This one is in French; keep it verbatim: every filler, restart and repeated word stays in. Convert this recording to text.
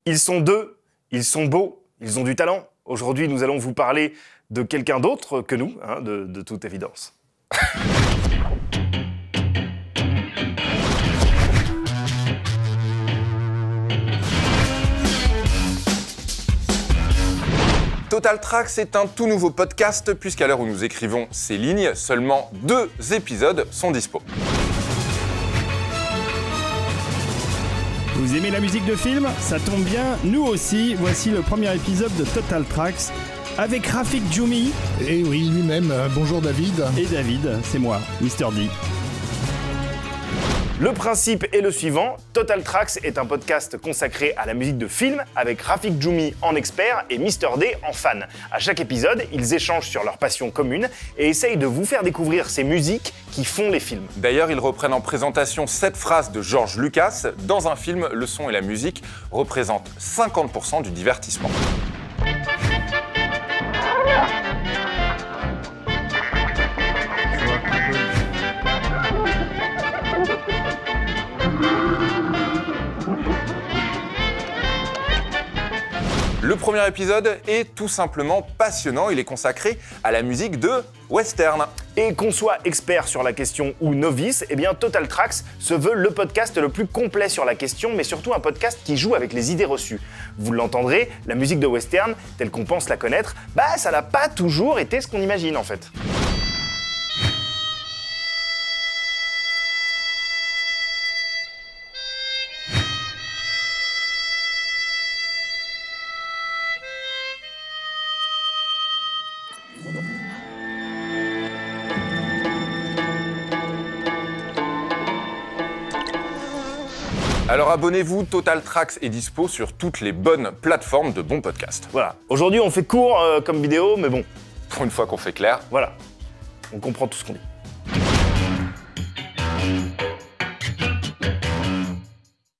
Ils sont deux, ils sont beaux, ils ont du talent. Aujourd'hui, nous allons vous parler de quelqu'un d'autre que nous, hein, de, de toute évidence. Total Tracks est un tout nouveau podcast puisqu'à l'heure où nous écrivons ces lignes, seulement deux épisodes sont dispo. Vous aimez la musique de film? Ça tombe bien, nous aussi. Voici le premier épisode de Total Tracks avec Rafik Djoumi. Et oui, lui-même. Euh, bonjour David. Et David, c'est moi, Mister D. Le principe est le suivant, Total Tracks est un podcast consacré à la musique de film avec Rafik Djoumi en expert et Mister D en fan. À chaque épisode, ils échangent sur leur passion commune et essayent de vous faire découvrir ces musiques qui font les films. D'ailleurs, ils reprennent en présentation cette phrase de George Lucas. Dans un film, le son et la musique représentent cinquante pour cent du divertissement. Le premier épisode est tout simplement passionnant, il est consacré à la musique de western. Et qu'on soit expert sur la question ou novice, eh bien Total Tracks se veut le podcast le plus complet sur la question, mais surtout un podcast qui joue avec les idées reçues. Vous l'entendrez, la musique de western, telle qu'on pense la connaître, bah ça n'a pas toujours été ce qu'on imagine en fait. Alors abonnez-vous, Total Tracks est dispo sur toutes les bonnes plateformes de bons podcasts. Voilà, aujourd'hui on fait court euh, comme vidéo, mais bon, Pour une fois qu'on fait clair, voilà, on comprend tout ce qu'on dit.